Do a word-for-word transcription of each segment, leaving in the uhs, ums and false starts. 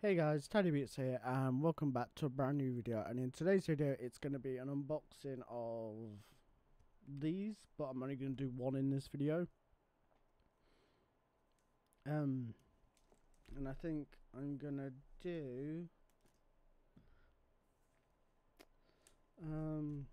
Hey guys, TidyBeats here and welcome back to a brand new video, and in today's video it's going to be an unboxing of these, but I'm only going to do one in this video. Um, and I think I'm going to do um,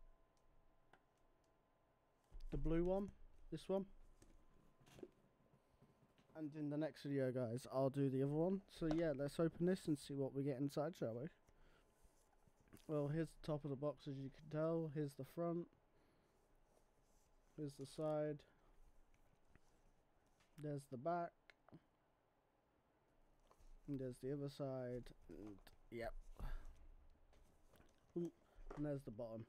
the blue one, this one. And in the next video, guys, I'll do the other one. So yeah, let's open this and see what we get inside, shall we? Well, here's the top of the box, as you can tell. Here's the front. Here's the side. There's the back. And there's the other side. And yep. Ooh, and there's the bottom.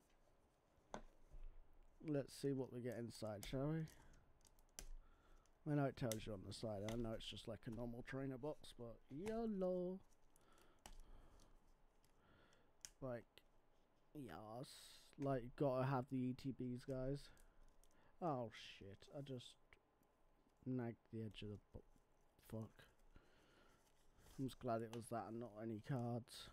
Let's see what we get inside, shall we? I know it tells you on the side. I know it's just like a normal trainer box, but YOLO. Like, yes. Like, you gotta have the E T Bs, guys. Oh, shit. I just nagged the edge of the book. Fuck. I'm just glad it was that and not any cards.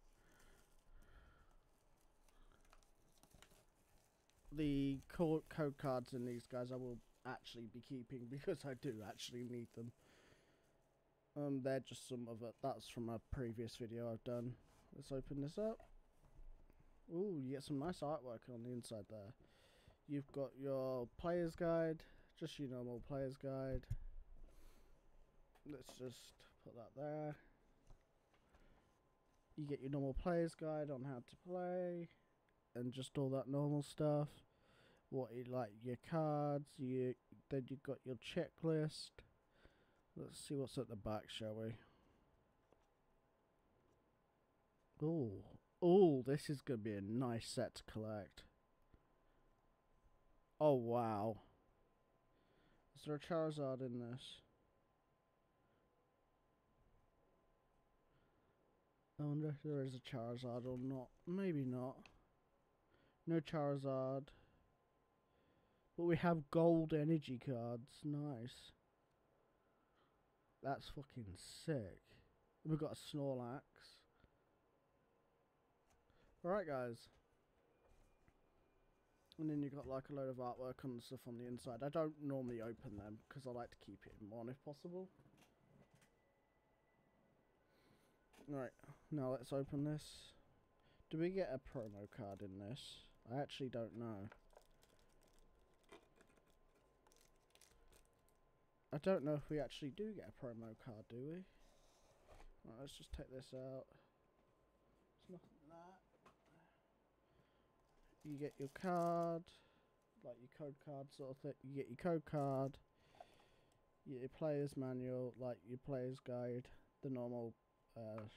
The code cards in these, guys, I will actually be keeping because I do actually need them. Um, they're just some of it. That's from a previous video I've done. Let's open this up. Ooh, you get some nice artwork on the inside there. You've got your player's guide, just your normal player's guide. Let's just put that there. You get your normal player's guide on how to play, and just all that normal stuff. What you like, your cards, you then you've got your checklist. Let's see what's at the back, shall we? Oh, oh, this is gonna be a nice set to collect. Oh wow. Is there a Charizard in this? I wonder if there is a Charizard or not. Maybe not. No Charizard. But we have gold energy cards. Nice. That's fucking sick. We've got a Snorlax. Alright, guys. And then you've got like a load of artwork and stuff on the inside. I don't normally open them because I like to keep it in one if possible. Alright, now let's open this. Do we get a promo card in this? I actually don't know. I don't know if we actually do get a promo card, do we? Right, let's just take this out. There's nothing in that. You get your card, like your code card sort of thing. You get your code card. You get your player's manual, like your player's guide, the normal. Uh,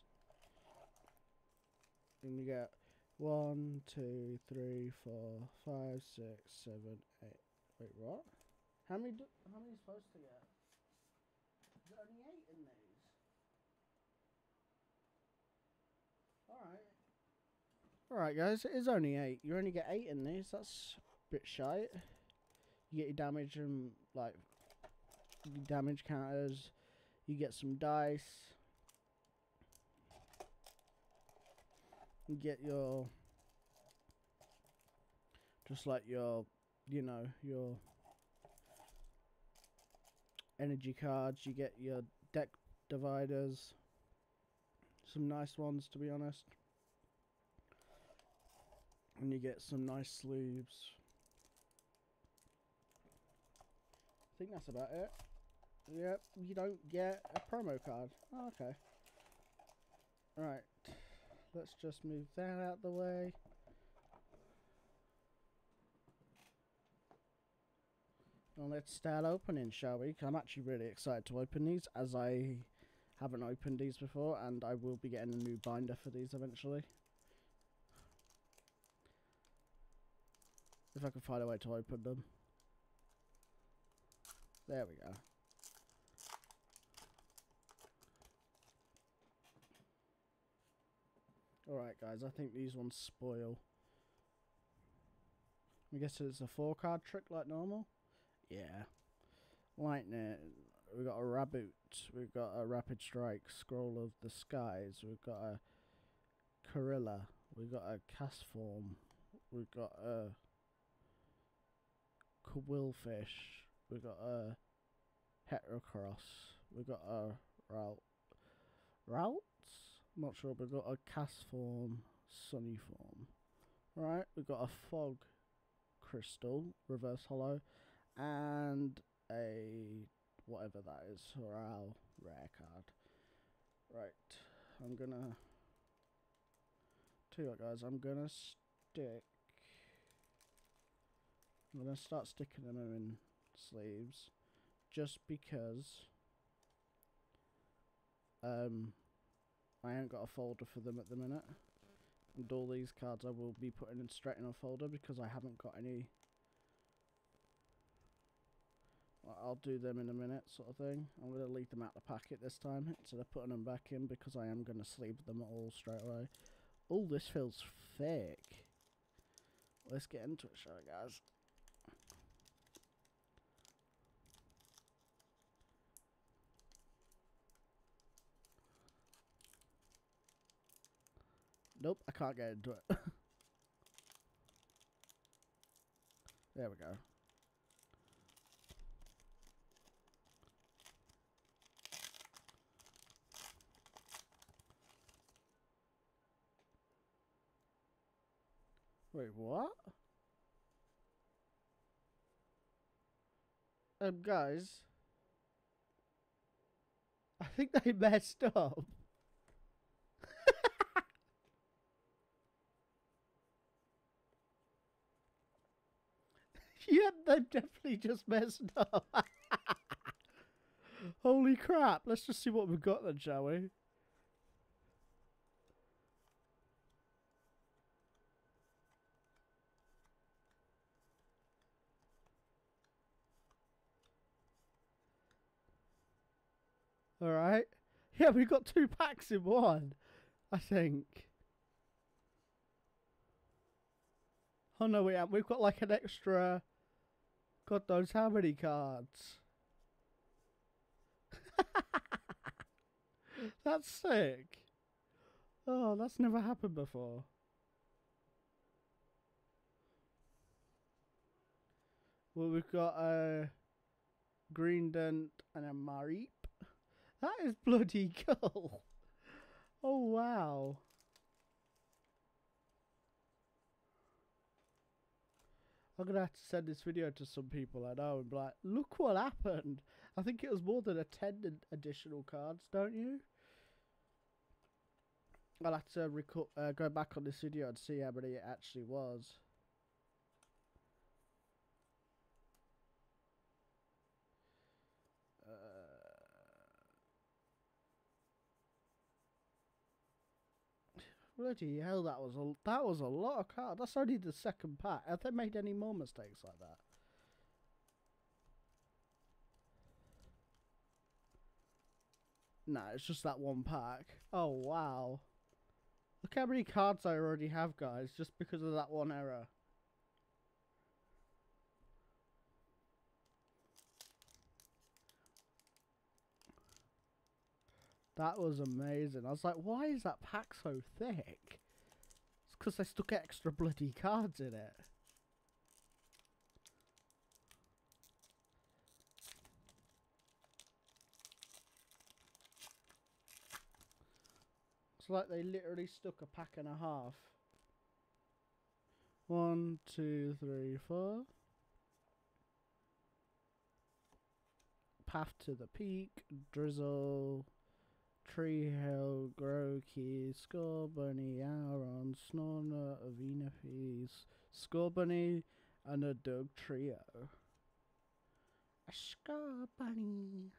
and you get one, two, three, four, five, six, seven, eight. Wait, what? How many? Do, how many are you supposed to get? Is there only eight in these? Alright. Alright, guys, it is only eight. You only get eight in these. That's a bit shite. You get your damage and, like, your damage counters. You get some dice. You get your, just like your, you know, your energy cards. You get your deck dividers. Some nice ones, to be honest. And you get some nice sleeves. I think that's about it. Yep, you don't get a promo card. Oh, okay. Right. Let's just move that out the way. And let's start opening, shall we? 'Cause I'm actually really excited to open these, as I haven't opened these before, and I will be getting a new binder for these eventually. If I can find a way to open them. There we go. Alright, guys, I think these ones spoil. I guess it's a four card trick like normal. Yeah. Lightning. we got a Raboot. We've got a Rapid Strike, Scroll of the Skies. We've got a Corilla. We've got a Castform. We've got a Quillfish. We've got a Heterocross. We've got a Route. Routes? I'm not sure. We've got a Castform, Sunnyform. Right, we've got a Fog Crystal, Reverse Hollow, and a whatever that is, Horal rare card. Right, I'm gonna tell you what, guys. I'm gonna stick. I'm gonna start sticking them in sleeves, just because. Um, I ain't got a folder for them at the minute. And all these cards I will be putting in straight in a folder because I haven't got any. Well, I'll do them in a minute, sort of thing. I'm going to leave them out the packet this time instead of putting them back in because I am going to sleeve them all straight away. Oh, this feels fake. Let's get into it, shall we, guys? Nope, I can't get into it. There we go. Wait, what? Um, guys. I think they messed up. Yeah, they've definitely just messed up. Holy crap. Let's just see what we've got then, shall we? Alright. Yeah, we've got two packs in one, I think. Oh no, we haven't. We've got like an extra... God knows how many cards. That's sick. Oh, that's never happened before. Well, we've got a Green Dent and a Mareep. That is bloody cool. Oh, wow. I'm going to have to send this video to some people I know and be like, look what happened. I think it was more than a ten additional cards, don't you? I'll have to record, uh, go back on this video and see how many it actually was. Uh, bloody hell, that was a that was a lot of cards. That's only the second pack. Have they made any more mistakes like that? No, it's just that one pack. Oh wow. Look how many cards I already have, guys, just because of that one error. That was amazing. I was like, why is that pack so thick? It's because they stuck extra bloody cards in it. It's like they literally stuck a pack and a half. One, two, three, four. Path to the Peak, Drizzle, Tree Hill, Grokey, Scorbunny, Auron, Snorner, Avena Peas, Scorbunny, and a Doug Trio. A Scorbunny.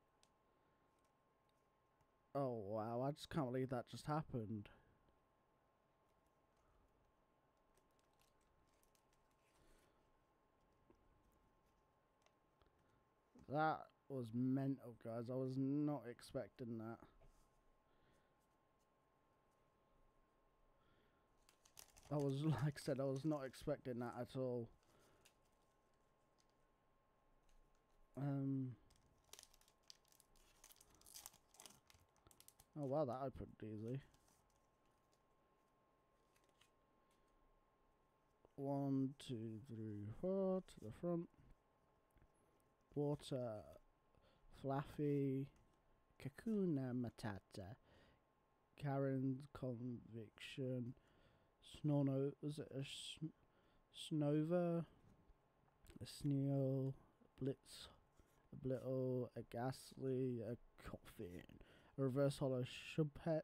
Oh wow, I just can't believe that just happened. That was mental, guys. I was not expecting that. I was, like I said, I was not expecting that at all. Um... Oh wow, that opened easily. One, two, three, four to the front. Water, Fluffy, Kakuna Matata, Karen's Conviction, Snono, was it a sn Snova, a Sneal, Blitz, a Blittle, a Ghastly, a Coffin, a Reverse Hollow Shubpet,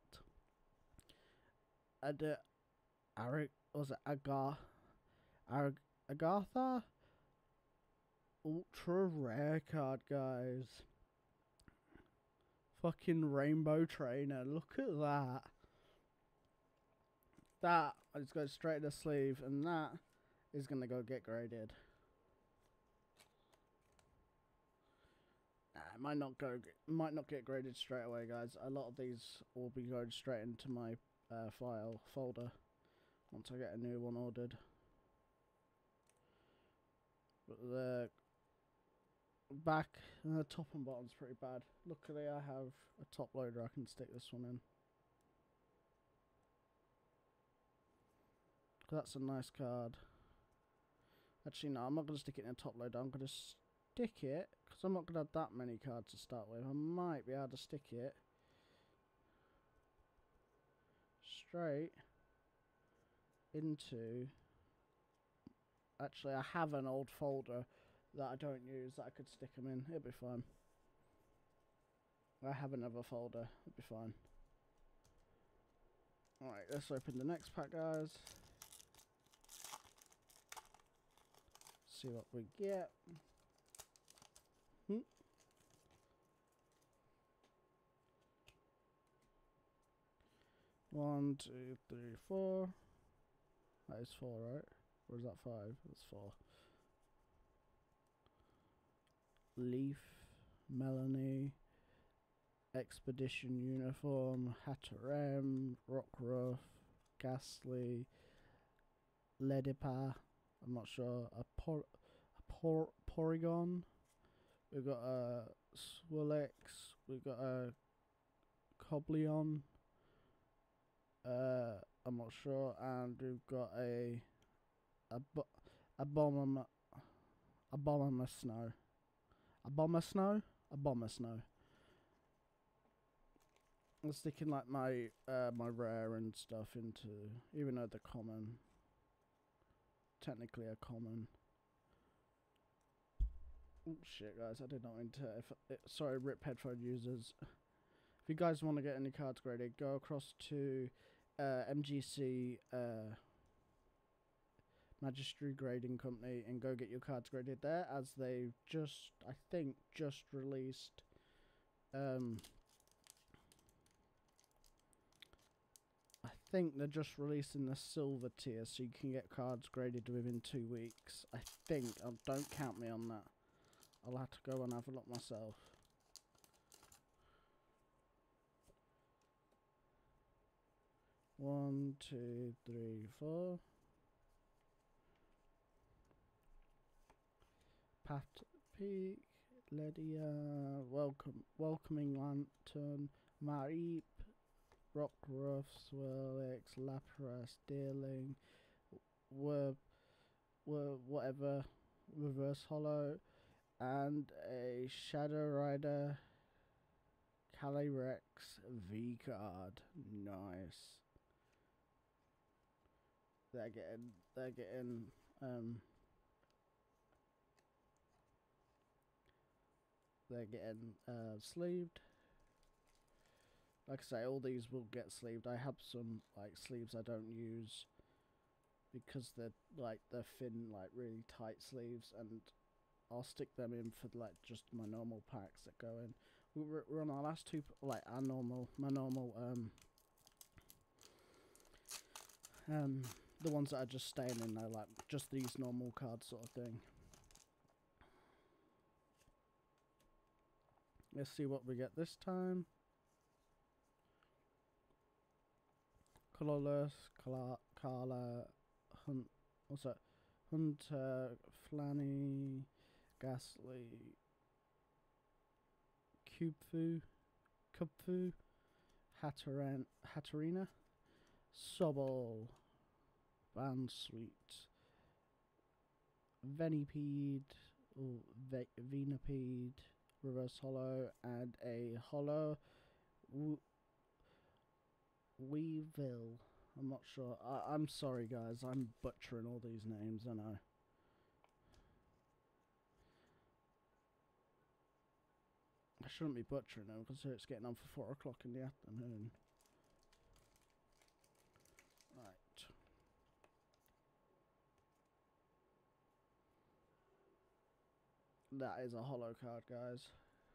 a de Arik, was it Agar, Ar Agartha? Ultra rare card, guys. Fucking Rainbow Trainer, look at that. That is going straight in the sleeve, and that is going to go get graded. Nah, it might not go, might not get graded straight away, guys. A lot of these will be going straight into my uh, file folder once I get a new one ordered. But the back and the top and bottom's pretty bad. Luckily, I have a top loader. I can stick this one in. That's a nice card. Actually, no, I'm not going to stick it in a top loader. I'm going to stick it, because I'm not going to have that many cards to start with. I might be able to stick it straight into... Actually, I have an old folder that I don't use that I could stick them in. It'll be fine. I have another folder. It'll be fine. Alright, let's open the next pack, guys. See what we get. Hmm. One, two, three, four. That is four, right? Or is that five? That's four. Leaf, Melanie, Expedition Uniform, Hatterem, Rockruff, Ghastly, Ledipa, I'm not sure, a, por a por Porygon, we've got a Swirlex, we've got a Cobleon, uh, I'm not sure, and we've got a a, bo a Bomber, a Bomber Snow. A bomber snow? A bomber snow. I'm sticking like my uh, my rare and stuff into, even though they're common. Technically a common. Oh shit, guys! I did not mean to. If it, sorry, rip headphone users. If you guys want to get any cards graded, go across to uh, M G C uh, Magistry Grading Company and go get your cards graded there, as they've just, I think, just released um I think they're just releasing the silver tier, so you can get cards graded within two weeks. I think. Oh, don't count me on that. I'll have to go and have a look myself. One, two, three, four. Pat Peak, Lydia, welcome, welcoming lantern, Marip, Rockruff, Swirlix, Lapras, Deerling, were, were whatever, Reverse Hollow, and a Shadow Rider, Calyrex V card. Nice. They're getting, they're getting, um. They're getting uh, sleeved. Like I say, all these will get sleeved. I have some like sleeves I don't use because they're like they're thin, like really tight sleeves, and I'll stick them in for like just my normal packs that go in. We're, we're on our last two, like our normal, my normal, um, um, the ones that are just staying in there, like just these normal cards sort of thing. Let's see what we get this time. Colorless, Carla, Carla, Hunt, what's that? Hunter, Flanny, Ghastly, Cubfu, Cubfu, Hatteran Hatterena, Sobol, Van Sweet, Venipede, or Ve Venipede, Reverse Hollow, and a Hollow w Weevil. I'm not sure. I I'm sorry, guys. I'm butchering all these names, I know. I shouldn't be butchering them because it's getting on for four o'clock in the afternoon. Right. That is a hollow card, guys.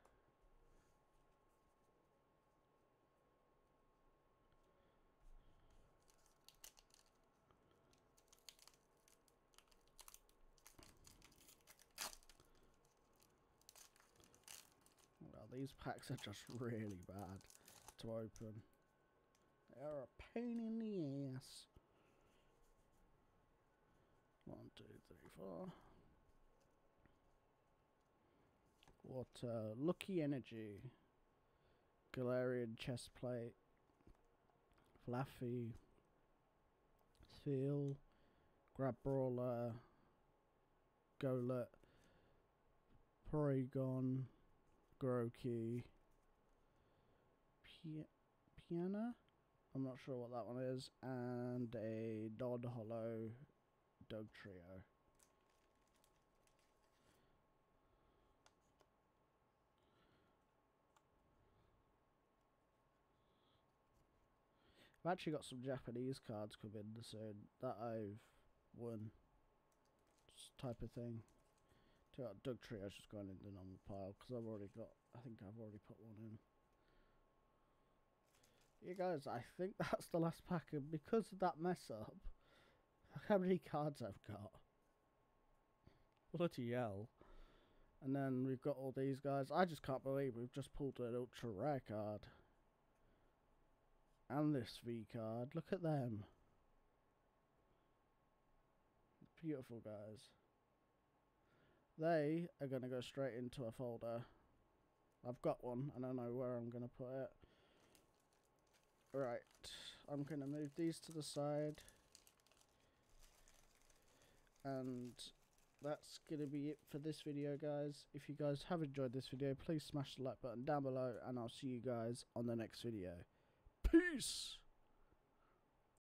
Well, these packs are just really bad to open. They are a pain in the ass. One, two, three, four. Water, Lucky Energy, Galarian Chestplate, Fluffy, Seal, Grab Brawler, Golett, Porygon, Grookey, Pi Piana, I'm not sure what that one is, and a Dodd Hollow Dog Trio. I've actually got some Japanese cards coming soon that I've won, just type of thing. Doug Trio's just gone in the normal pile because I've already got, I think I've already put one in. You guys, I think that's the last pack, and because of that mess up, look how many cards I've got. Bloody hell. And then we've got all these guys. I just can't believe we've just pulled an ultra rare card. And this V card. Look at them. Beautiful, guys. They are going to go straight into a folder. I've got one. I don't know where I'm going to put it. Right. I'm going to move these to the side. And that's going to be it for this video, guys. If you guys have enjoyed this video, please smash the like button down below. And I'll see you guys on the next video. Peace!